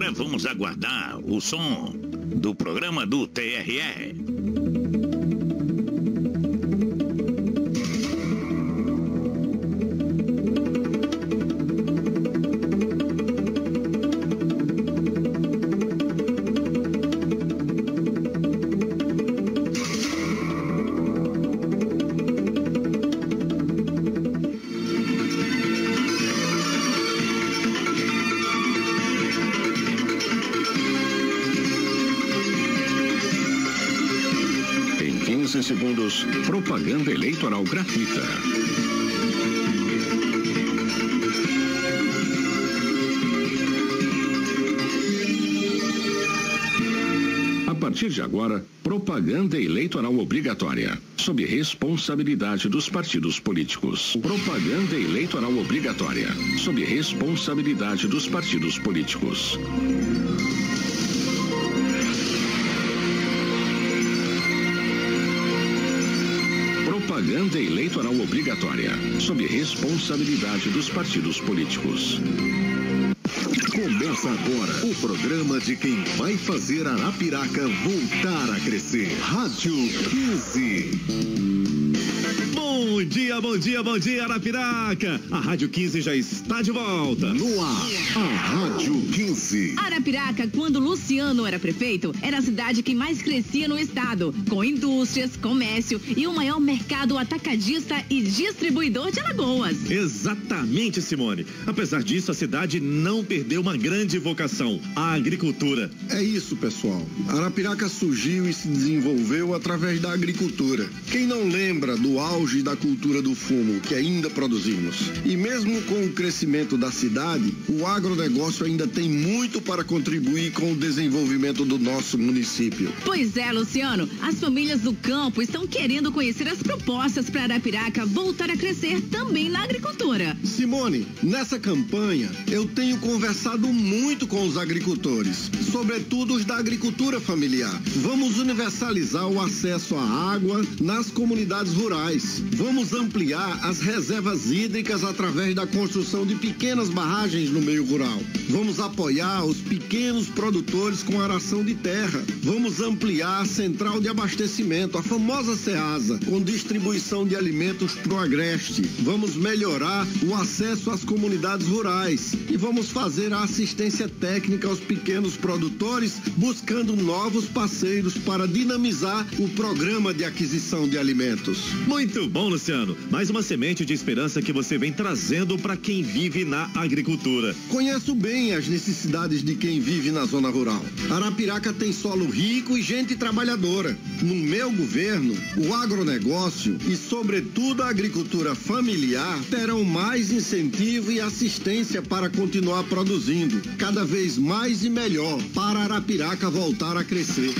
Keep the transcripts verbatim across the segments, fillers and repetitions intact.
agora vamos aguardar o som do programa do T R E. Segundos, propaganda eleitoral gratuita. A partir de agora, propaganda eleitoral obrigatória, sob responsabilidade dos partidos políticos. Propaganda eleitoral obrigatória, sob responsabilidade dos partidos políticos. Propaganda eleitoral obrigatória, sob responsabilidade dos partidos políticos. Começa agora o programa de quem vai fazer Arapiraca voltar a crescer. Rádio quinze. Bom dia, bom dia, bom dia, Arapiraca. A Rádio quinze já está de volta. No ar, a Rádio quinze. Arapiraca, quando Luciano era prefeito, era a cidade que mais crescia no estado, com indústrias, comércio e o maior mercado atacadista e distribuidor de Alagoas. Exatamente, Simone. Apesar disso, a cidade não perdeu uma grande vocação, a agricultura. É isso, pessoal. Arapiraca surgiu e se desenvolveu através da agricultura. Quem não lembra do auge da cultura do fumo que ainda produzimos? E mesmo com o crescimento da cidade, o agronegócio ainda tem muito para contribuir com o desenvolvimento do nosso município. Pois é, Luciano, as famílias do campo estão querendo conhecer as propostas para Arapiraca voltar a crescer também na agricultura. Simone, nessa campanha eu tenho conversado muito com os agricultores, sobretudo os da agricultura familiar. Vamos universalizar o acesso à água nas comunidades rurais. Vamos ampliar as reservas hídricas através da construção de pequenas barragens no meio rural. Vamos apoiar os pequenos produtores com aração de terra. Vamos ampliar a central de abastecimento, a famosa Ceasa, com distribuição de alimentos para o Agreste. Vamos melhorar o acesso às comunidades rurais e vamos fazer a assistência técnica aos pequenos produtores, buscando novos parceiros para dinamizar o programa de aquisição de alimentos. Muito bom, Luciano. Mais uma semente de esperança que você vem trazendo para quem vive na agricultura. Conheço bem as necessidades de quem vive na zona rural. Arapiraca tem solo rico e gente trabalhadora. No meu governo, o agronegócio e, sobretudo, a agricultura familiar terão mais incentivo e assistência para continuar produzindo cada vez mais e melhor para Arapiraca voltar a crescer.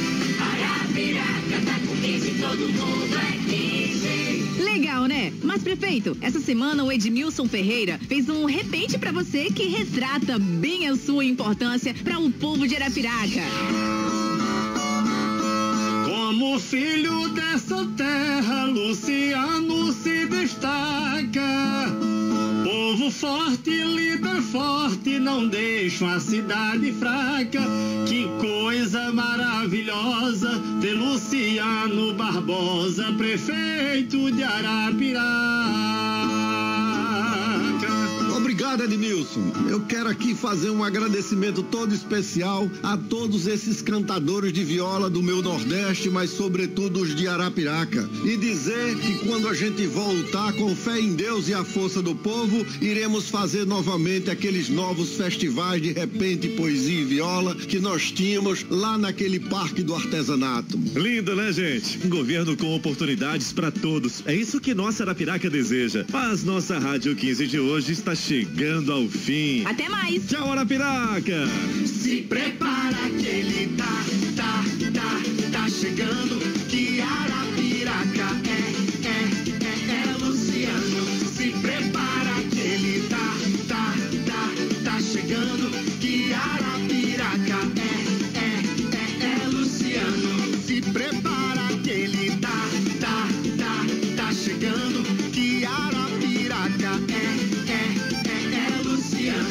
Arapiraca tá com quinze, todo mundo é quinze. Legal, né? Mas, prefeito, essa semana o Edmilson Ferreira fez um repente pra você que retrata bem a sua importância para o povo de Arapiraca. Como filho dessa terra, Luciano se destaca. Povo forte, líder forte, não deixam a cidade fraca. Que coisa maravilhosa ter Luciano Barbosa, prefeito de Arapiraca. Obrigado, Edmilson. Eu quero aqui fazer um agradecimento todo especial a todos esses cantadores de viola do meu Nordeste, mas sobretudo os de Arapiraca. E dizer que quando a gente voltar com fé em Deus e a força do povo, iremos fazer novamente aqueles novos festivais de repente, poesia e viola que nós tínhamos lá naquele Parque do Artesanato. Lindo, né, gente? Um governo com oportunidades para todos. É isso que nossa Arapiraca deseja. Mas nossa Rádio quinze de hoje está chegando ao fim. Até mais. Tchau, Arapiraca. Se prepara que ele tá, tá, tá, tá chegando. Que Arapiraca é, é, é, é Luciano. Se prepara que ele tá, tá, tá, tá chegando. Que Arapiraca é, é, é, é Luciano. Se prepara que ele tá, tá, tá, tá chegando. Que Arapiraca é, é, é, é Luciano.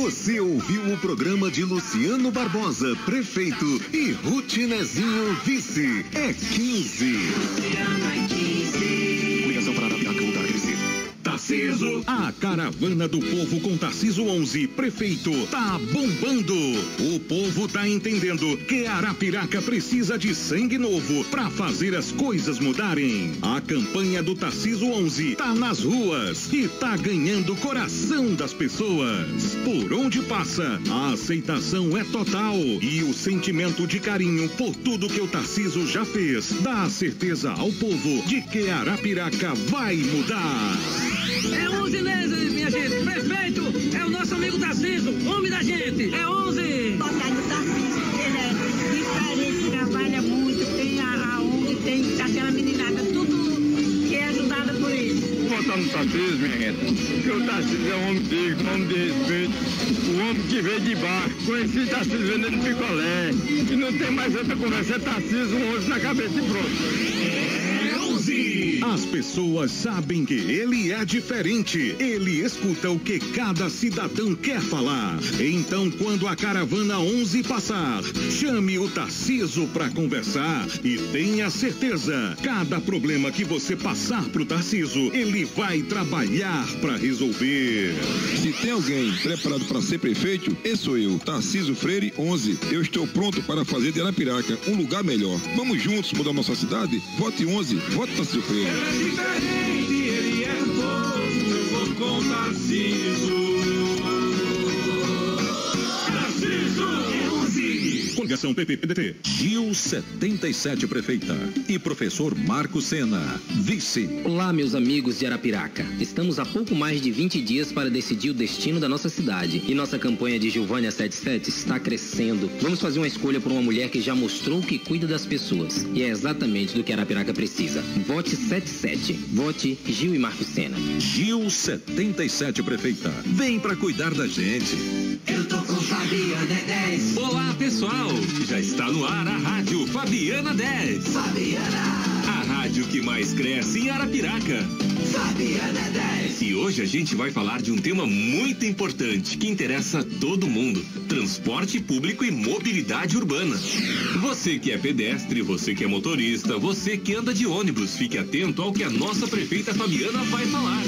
Você ouviu o programa de Luciano Barbosa, prefeito, e Ruth Nezinho, vice. É quinze. Luciano é quinze. Ligação para Arapiraca voltar a crescer. Tarciso. A caravana do povo com Tarciso onze, prefeito, tá bombando. O povo tá entendendo que Arapiraca precisa de sangue novo pra fazer as coisas mudarem. A campanha do Tarciso onze tá nas ruas e tá ganhando o coração das pessoas. Por onde passa, a aceitação é total e o sentimento de carinho por tudo que o Tarciso já fez dá certeza ao povo de que Arapiraca vai mudar. É onze meses, minha gente. Prefeito é o nosso amigo Tarciso, homem da gente. É onze. Botar no Tarciso, ele é diferente, trabalha muito, tem a, a O N G, tem aquela meninada, tudo que é ajudada por ele. Vou botar no Tarciso, minha gente, porque o Tarciso é um homem digno, um homem de respeito, o homem que veio de baixo. Conheci Tarciso vendendo picolé, e não tem mais outra conversa, é Tarciso, um onze na cabeça e pronto. As pessoas sabem que ele é diferente. Ele escuta o que cada cidadão quer falar. Então, quando a caravana onze passar, chame o Tarciso para conversar e tenha certeza, cada problema que você passar pro Tarciso, ele vai trabalhar para resolver. Se tem alguém preparado para ser prefeito, esse sou eu, Tarciso Freire onze. Eu estou pronto para fazer de Arapiraca um lugar melhor. Vamos juntos mudar nossa cidade? Vote onze, vote Tarciso Freire. Ele é diferente, ele é novo, eu vou com Tarciso. Tarciso é onze. Coligação P P P D T. Gil setenta e sete, prefeita. E professor Marco Sena, vice. Olá, meus amigos de Arapiraca. Estamos a pouco mais de vinte dias para decidir o destino da nossa cidade. E nossa campanha de Gilvânia setenta e sete está crescendo. Vamos fazer uma escolha por uma mulher que já mostrou que cuida das pessoas. E é exatamente do que Arapiraca precisa. Vote setenta e sete. Vote Gil e Marco Sena. Gil setenta e sete, prefeita. Vem pra cuidar da gente. Eu tô com Fabiana dez. Olá, pessoal. Já está no ar a Rádio Fabiana dez. Fabiana. A rádio que mais cresce em Arapiraca. Fabiana dez. E hoje a gente vai falar de um tema muito importante que interessa a todo mundo: transporte público e mobilidade urbana. Você que é pedestre, você que é motorista, você que anda de ônibus, fique atento ao que a nossa prefeita Fabiana vai falar.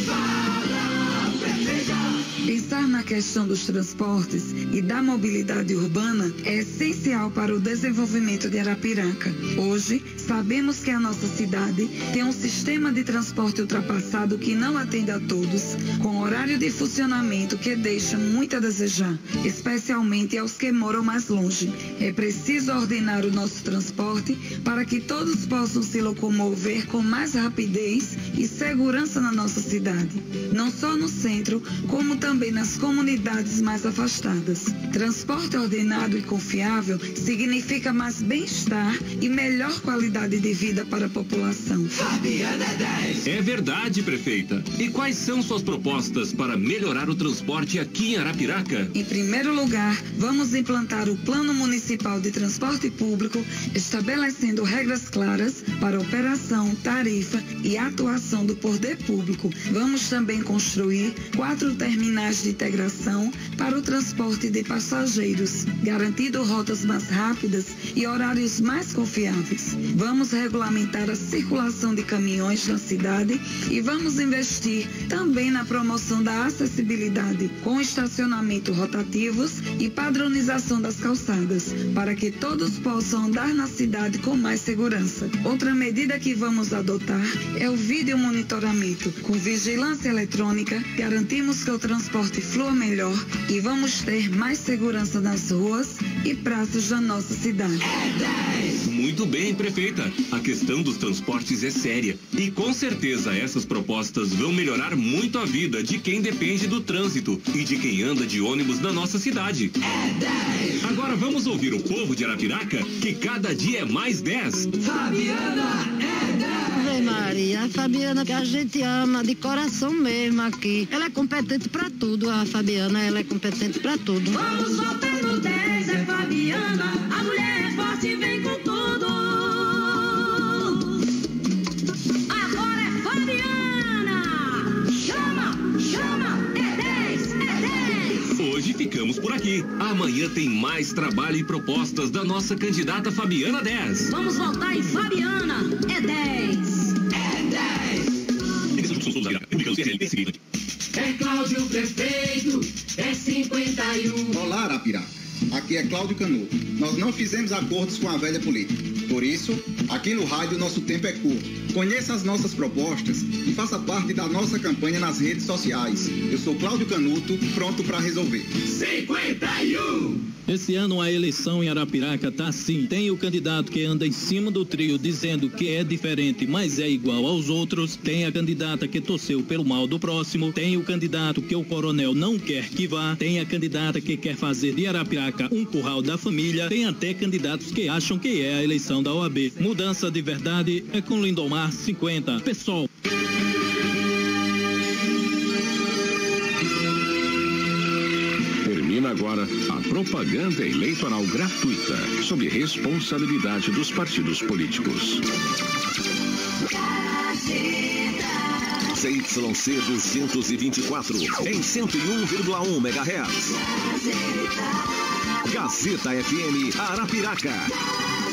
Fala, prefeita. Pensar na questão dos transportes e da mobilidade urbana é essencial para o desenvolvimento de Arapiraca. Hoje, sabemos que a nossa cidade tem um sistema de transporte ultrapassado que não atende a todos, com horário de funcionamento que deixa muito a desejar, especialmente aos que moram mais longe. É preciso ordenar o nosso transporte para que todos possam se locomover com mais rapidez e segurança na nossa cidade, não só no centro, como também também nas comunidades mais afastadas. Transporte ordenado e confiável significa mais bem-estar e melhor qualidade de vida para a população. Fabiana dez. É verdade, prefeita. E quais são suas propostas para melhorar o transporte aqui em Arapiraca? Em primeiro lugar, vamos implantar o Plano Municipal de Transporte Público, estabelecendo regras claras para operação, tarifa e atuação do poder público. Vamos também construir quatro terminais de integração para o transporte de passageiros, garantindo rotas mais rápidas e horários mais confiáveis. Vamos regulamentar a circulação de caminhões na cidade e vamos investir também na promoção da acessibilidade, com estacionamento rotativos e padronização das calçadas, para que todos possam andar na cidade com mais segurança. Outra medida que vamos adotar é o vídeo monitoramento. Com vigilância eletrônica, garantimos que o transporte flua melhor e vamos ter mais segurança nas ruas e praças da nossa cidade. Muito bem, prefeita. A questão dos transportes é séria e com certeza essas propostas vão melhorar muito a vida de quem depende do trânsito e de quem anda de ônibus na nossa cidade. Agora vamos ouvir o povo de Arapiraca, que cada dia é mais dez. Fabiana é dez. Ave Maria, a Fabiana que a gente ama de coração mesmo aqui. Ela é competente pra tudo, a Fabiana, ela é competente pra tudo. Vamos votar no dez, é Fabiana, a mulher é forte e vem com tudo. Agora é Fabiana. Chama, chama, é dez, é dez. Hoje ficamos aqui. Amanhã tem mais trabalho e propostas da nossa candidata Fabiana dez. Vamos votar em Fabiana. É dez. É dez. É Cláudio Prefeito, é cinquenta e um. Olá, Arapiraca. Aqui é Cláudio Canuto. Nós não fizemos acordos com a velha política. Por isso, aqui no rádio nosso tempo é curto. Conheça as nossas propostas e faça parte da nossa campanha nas redes sociais. Eu sou Cláudio Canuto, pronto para resolver. cinquenta e um. Esse ano a eleição em Arapiraca tá assim. Tem o candidato que anda em cima do trio dizendo que é diferente, mas é igual aos outros. Tem a candidata que torceu pelo mal do próximo. Tem o candidato que o coronel não quer que vá. Tem a candidata que quer fazer de Arapiraca um curral da família. Tem até candidatos que acham que é a eleição da O A B. Mudança de verdade é com Lindomar cinquenta. Pessoal. Termina agora a propaganda eleitoral gratuita, sob responsabilidade dos partidos políticos. C Y C duzentos e vinte e quatro, em cento e um vírgula um megahertz. Gazeta F M Arapiraca.